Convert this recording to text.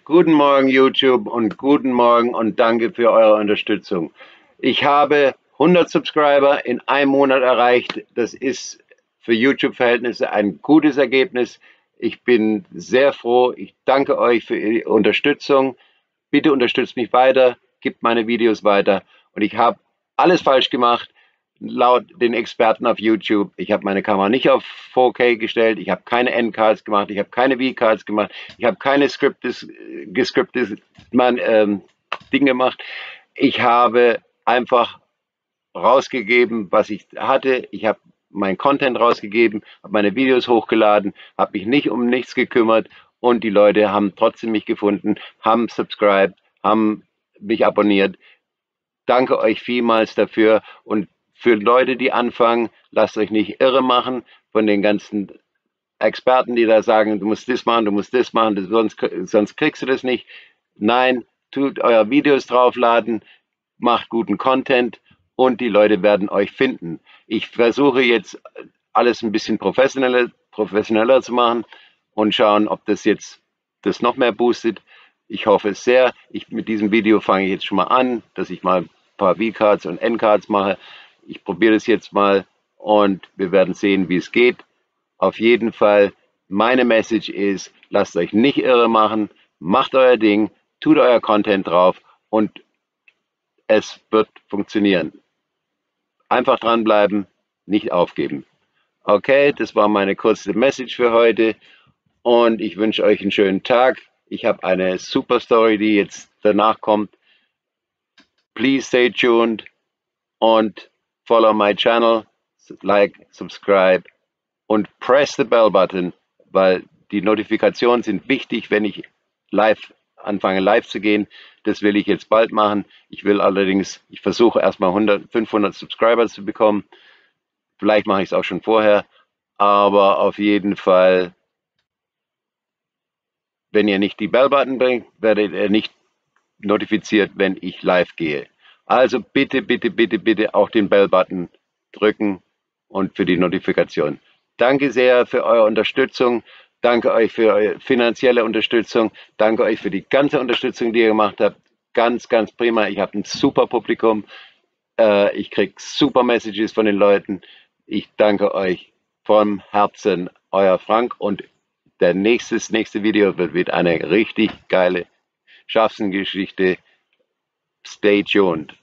Guten Morgen YouTube und guten Morgen und danke für eure Unterstützung. Ich habe 100 Subscriber in einem Monat erreicht. Das ist für YouTube-Verhältnisse ein gutes Ergebnis. Ich bin sehr froh. Ich danke euch für die Unterstützung. Bitte unterstützt mich weiter, gebt meine Videos weiter. Und ich habe alles falsch gemacht, laut den Experten auf YouTube. Ich habe meine Kamera nicht auf 4K gestellt, ich habe keine Endcards gemacht, ich habe keine V-Cards gemacht, ich habe keine gescriptete Ding gemacht. Ich habe einfach rausgegeben, was ich hatte. Ich habe meinen Content rausgegeben, habe meine Videos hochgeladen, habe mich nicht um nichts gekümmert und die Leute haben trotzdem mich gefunden, haben subscribed, haben mich abonniert. Danke euch vielmals dafür und für Leute, die anfangen, lasst euch nicht irre machen von den ganzen Experten, die da sagen, du musst das machen, du musst das machen, sonst kriegst du das nicht. Nein, tut euer Videos draufladen, macht guten Content und die Leute werden euch finden. Ich versuche jetzt alles ein bisschen professioneller zu machen und schauen, ob das jetzt das noch mehr boostet. Ich hoffe es sehr. Mit diesem Video fange ich jetzt schon mal an, dass ich mal ein paar V-Cards und N-Cards mache. Ich probiere das jetzt mal und wir werden sehen, wie es geht. Auf jeden Fall, meine Message ist, lasst euch nicht irre machen, macht euer Ding, tut euer Content drauf und es wird funktionieren. Einfach dranbleiben, nicht aufgeben. Okay, das war meine kurze Message für heute und ich wünsche euch einen schönen Tag. Ich habe eine super Story, die jetzt danach kommt. Please stay tuned und follow my channel, like, subscribe und press the bell button, weil die Notifikationen sind wichtig, wenn ich anfange live zu gehen. Das will ich jetzt bald machen. Ich versuche erstmal 500 Subscriber zu bekommen. Vielleicht mache ich es auch schon vorher, aber auf jeden Fall, wenn ihr nicht die Bell Button bringt, werdet ihr nicht notifiziert, wenn ich live gehe. Also bitte, bitte, bitte, bitte auch den Bell Button drücken und für die Notifikation. Danke sehr für eure Unterstützung. Danke euch für eure finanzielle Unterstützung. Danke euch für die ganze Unterstützung, die ihr gemacht habt. Ganz, ganz prima. Ich habe ein super Publikum. Ich kriege super Messages von den Leuten. Ich danke euch vom Herzen. Euer Frank und nächste Video wird wieder eine richtig geile Schaffensgeschichte. Stay tuned.